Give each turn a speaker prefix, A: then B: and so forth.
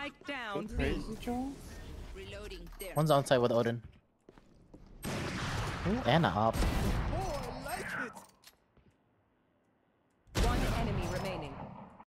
A: Spike down.
B: Crazy, Joel.
A: Reloading there.
C: One's on site with Odin. Ooh, Anna up.